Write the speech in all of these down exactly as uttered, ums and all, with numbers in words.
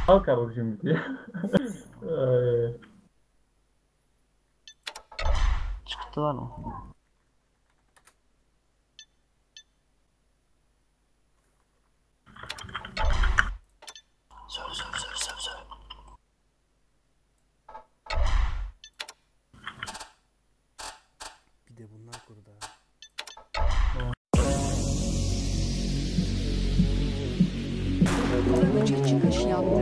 Al kardeşim diye. Ay. Çıktılar mı? Söv söv söv söv söv. Bir de bunlar kurdu ha. Önce çıkış yaptı.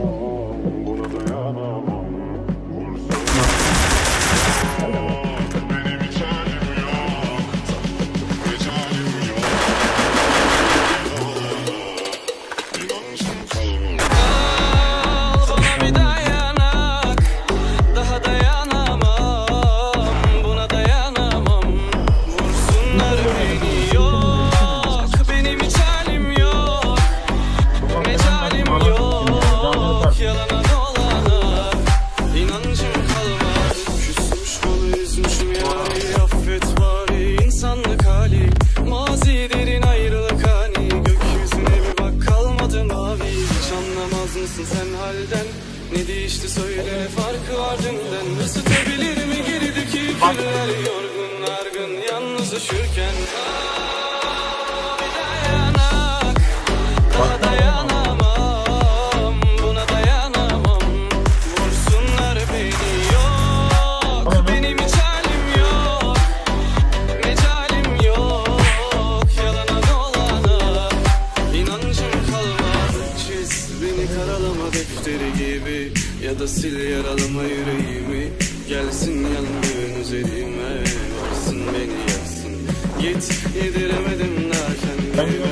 Sen halden ne değişti söyle ne farkı var dünden. Isıtabilir mi gerideki günler yorgun argın yalnız üşürken. Bir dayanak daha dayanamam, buna dayanamam. Vursunlar beni yok, benim hiç halim yok, mecalim yok. Yalana dolana inancım kalmadı. Çiz beni karalama defteri gibi, ya da sil yaralama yüreğimi. Gelsin yangın üzerime, varsın beni yaksın. Git yediremedim daha kendime.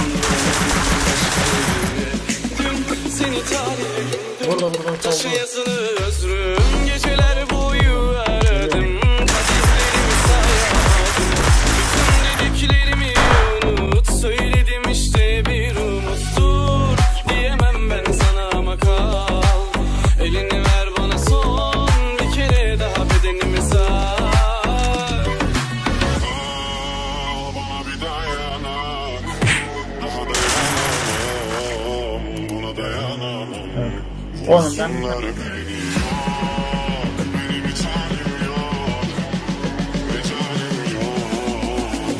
Dün seni tarihimde taşı yazılı özrüm. Geceler boyu aradım, kadehlerimi sayamadım. Bütün dediklerimi unut, söyledim işte bir umuttur. Diyemem ben sana ama kal. Elini ver bana son bir kere daha, bedenimi sar. Bana bir dayanak, daha dayanamam, buna dayanamam. Oğlum ben Benim hiç halim yok, mecalim yok.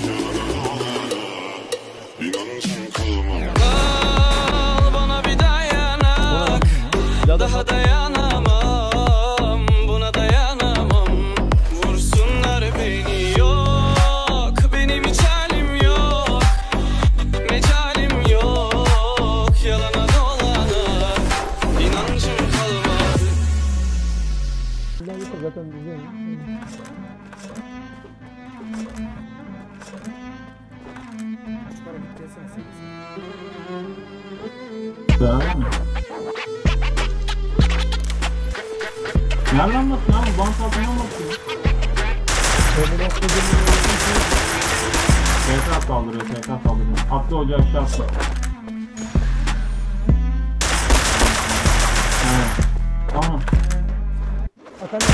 İnancım kalmadı. Al bana bir dayanak, daha dayanamam, buna dayanamam. Vursunlar beni yok, benim hiç halim yok, mecalim yok. Yalana dolana inancım kalmadı. Zaten güzel. Para bittiysen sekiz. nereden bakıyorsun abi? Bant altından bakıyorsun. T K saldırıyor, T K saldırıyor. Atlı hoca aşağı atlı. Evet. Tamam. Atalım.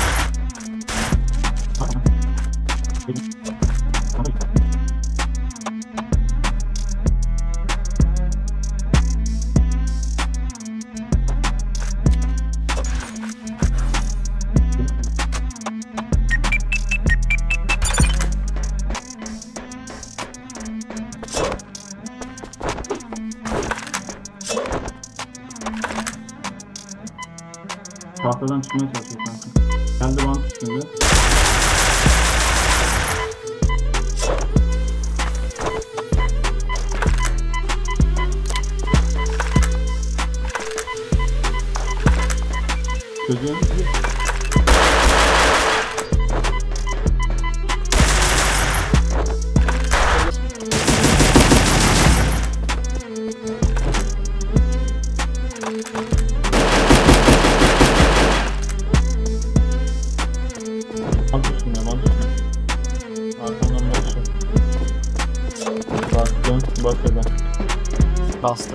Tahtadan çıkmaya çalışıyor kanka. Geldi bant üstünde. Çocuğun bant üstünde, bant üstünde. Arkamdan bakıyor. Bastı, bakıyor. Bastı.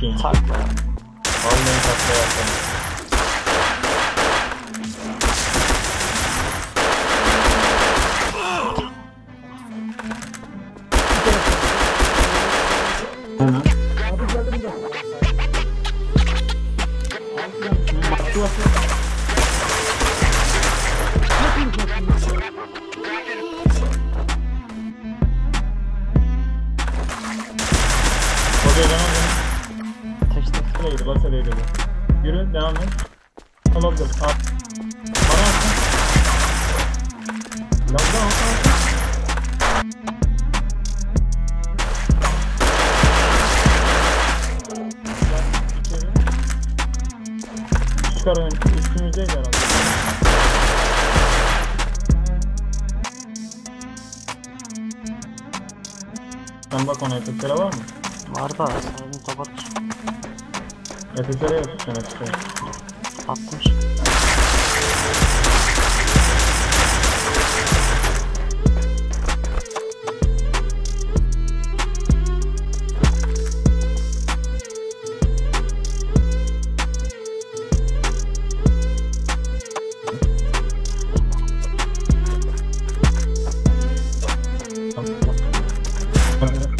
sikeyim. Takla. Vallahi takla yaptım. Hemen. Abi geldim de. Baktı baktı. Hocaya devam edin. Tek tek. Şuraya gidiyor, bak şuraya gidiyor. Yürü, devam et. Olabilir. Al. Bana atın. Lambda atın. İçeri. Çıkar ön. Üstümüzdeydi herhalde. Sen bak ona, efektleri var mı? Var da sarını topat. Efektleri yok sen efektleri. Attım. Tamam.